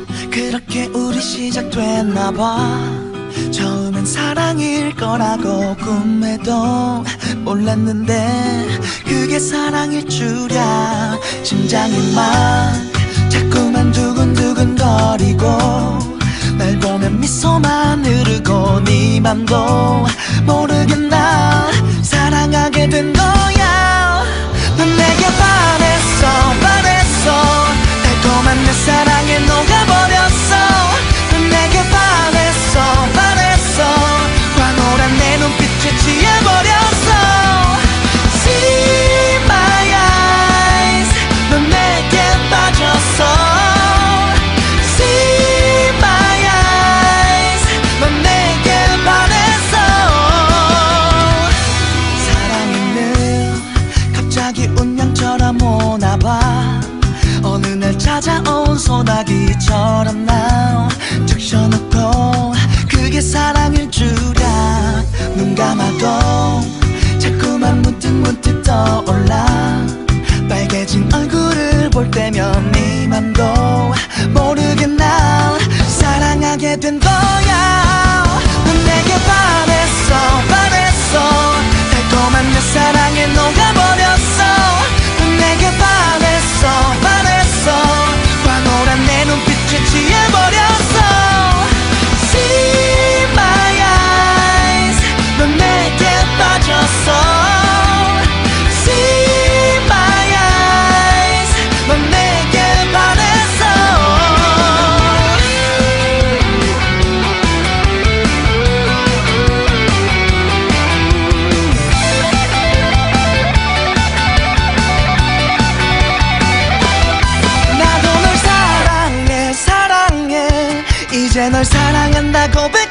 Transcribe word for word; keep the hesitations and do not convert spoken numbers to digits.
그렇게 우리 시작됐나봐. 처음엔 사랑일 거라고 꿈에도 몰랐는데 그게 사랑일 줄이야. 심장이 막 자꾸만 두근두근거리고 날 보면 미소만 흐르고 네 맘도 모르게 날 사랑하게 된 거야. 넌 내게 반했어 반했어 달콤한 내 사랑에 녹아버렸어. 넌 내게 반했어 반했어 황홀한 내 눈빛에 취해버렸어. See my eyes 넌 내게 빠졌어. See my eyes 넌 내게 반했어. 사랑은 늘 갑자기 운명처럼 오나봐. 어느 날 찾아온 소나기처럼 날 적셔놓고 그게 사랑일 줄이야. 눈 감아도 자꾸만 문득문득 떠올라. 빨개진 얼굴을 볼 때면 네 맘도 모르게 날 사랑하게 된 거야. 넌 내게 반했어 반했어 달콤한 내 사랑에 녹아버렸어. 넌 내게 반했어 반했어 황홀한 내 눈빛에 취해버렸어. See my eyes 넌 내게 빠졌어. See my eyes 넌 내게 반했어. 나도 널 사랑해 사랑해 이제 널 사랑한다 고백